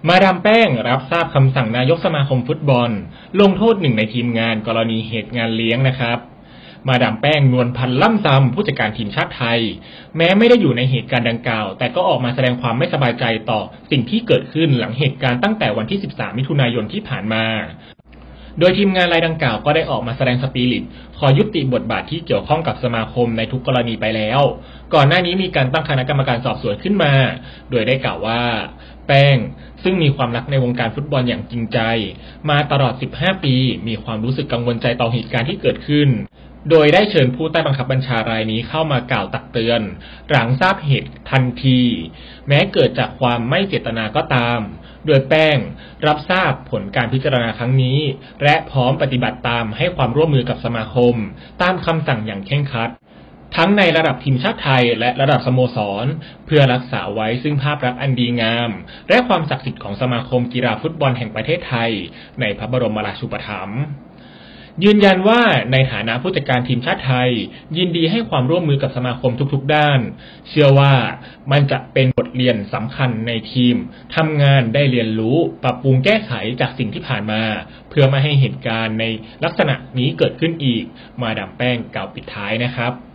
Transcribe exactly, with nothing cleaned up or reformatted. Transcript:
มาดามแป้งรับทราบคำสั่งนายกสมาคมฟุตบอลลงโทษหนึ่งในทีมงานกรณีเหตุงานเลี้ยงนะครับมาดามแป้งนวลพันธ์ล่ำซำผู้จัดการทีมชาติไทยแม้ไม่ได้อยู่ในเหตุการณ์ดังกล่าวแต่ก็ออกมาแสดงความไม่สบายใจต่อสิ่งที่เกิดขึ้นหลังเหตุการณ์ตั้งแต่วันที่สิบสามมิถุนายนที่ผ่านมาโดยทีมงานรายดังกล่าวก็ได้ออกมาแสดงสปิริตขอยุติบทบาทที่เกี่ยวข้องกับสมาคมในทุกกรณีไปแล้วก่อนหน้านี้มีการตั้งคณะกรรมการสอบสวนขึ้นมาโดยได้กล่าวว่าแป้งซึ่งมีความรักในวงการฟุตบอลอย่างจริงใจมาตลอดสิบห้าปีมีความรู้สึกกังวลใจต่อเหตุการณ์ที่เกิดขึ้นโดยได้เชิญผู้ใต้บังคับบัญชารายนี้เข้ามากล่าวตักเตือนหลังทราบเหตุทันทีแม้เกิดจากความไม่เจตนาก็ตามโดยแป้งรับทราบผลการพิจารณาครั้งนี้และพร้อมปฏิบัติตามให้ความร่วมมือกับสมาคมตามคำสั่งอย่างเคร่งครัดทั้งในระดับทีมชาติไทยและระดับสโมสรเพื่อรักษาไว้ซึ่งภาพลักษณ์อันดีงามและความศักดิ์สิทธิ์ของสมาคมกีฬาฟุตบอลแห่งประเทศไทยในพระบรมราชูปถัมภ์ยืนยันว่าในฐานะผู้จัดการทีมชาติไทยยินดีให้ความร่วมมือกับสมาคมทุกๆด้านเชื่อว่ามันจะเป็นบทเรียนสำคัญในทีมทำงานได้เรียนรู้ปรับปรุงแก้ไขจากสิ่งที่ผ่านมาเพื่อไม่ให้เหตุการณ์ในลักษณะนี้เกิดขึ้นอีกมาดามแป้งกล่าวปิดท้ายนะครับ